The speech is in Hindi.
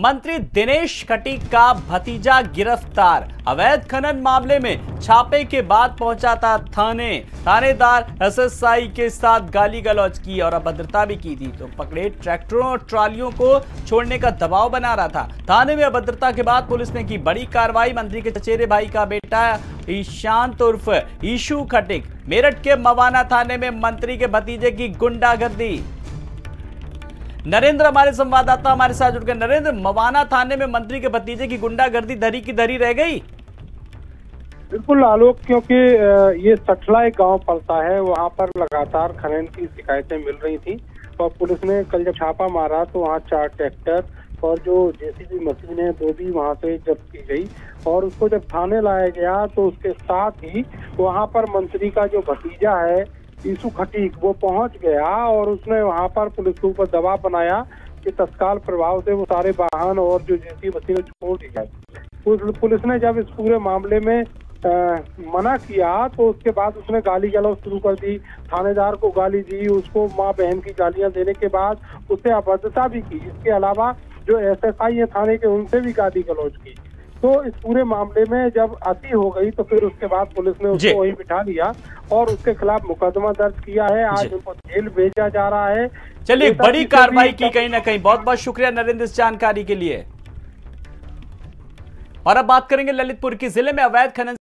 मंत्री दिनेश खटीक का भतीजा गिरफ्तार। अवैध खनन मामले में छापे के बाद पहुंचा था थानेदार एसएसआई के साथ गाली गलौज की और अभद्रता भी की थी, तो पकड़े ट्रैक्टरों और ट्रालियों को छोड़ने का दबाव बना रहा था। थाने में अभद्रता के बाद पुलिस ने की बड़ी कार्रवाई। मंत्री के चचेरे भाई का बेटा ईशांत उर्फ ईशू खटीक मेरठ के मवाना थाने में मंत्री के भतीजे की गुंडागर्दी। नरेंद्र हमारे संवाददाता हमारे साथ जुड़ गए। नरेंद्र, मवाना थाने में मंत्री के भतीजे की गुंडागर्दी धरी की धरी रह गई। बिल्कुल आलोक, क्योंकि ये सठला एक गांव पड़ता है, वहां पर लगातार खनन की शिकायतें मिल रही थी और पुलिस ने कल जब छापा मारा तो वहां 4 ट्रैक्टर और जो जेसीबी मशीन है वो भी वहां से जब्त की गई और उसको जब थाने लाया गया तो उसके साथ ही वहां पर मंत्री का जो भतीजा है ईशू खटीक वो पहुंच गया और उसने वहां पर पुलिस के ऊपर दबाव बनाया कि तत्काल प्रभाव से वो सारे वाहन और जो जेसीबी मशीन छोड़ दी जाए। पुलिस ने जब इस पूरे मामले में मना किया तो उसके बाद उसने गाली गलौज शुरू कर दी, थानेदार को गाली दी, उसको माँ बहन की गालियां देने के बाद उससे अभद्रता भी की। इसके अलावा जो एसएसआई है थाने के उनसे भी गाली गलौज की। तो इस पूरे मामले में जब अति हो गई तो फिर उसके बाद पुलिस ने उसको वहीं बिठा लिया और उसके खिलाफ मुकदमा दर्ज किया है। आज उनको जेल भेजा जा रहा है। चलिए, बड़ी कार्रवाई की कहीं ना कहीं। बहुत बहुत शुक्रिया नरेंद्र इस जानकारी के लिए। और अब बात करेंगे ललितपुर की। जिले में अवैध खनन